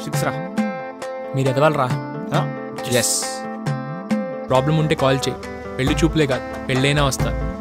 6 రా. మీరు ఎదవాలరా. ఎస్. ప్రాబ్లం ఉంటే కాల్ చేయి. పెళ్లి చూపులే కాదు, పెళ్ళైనా వస్తా.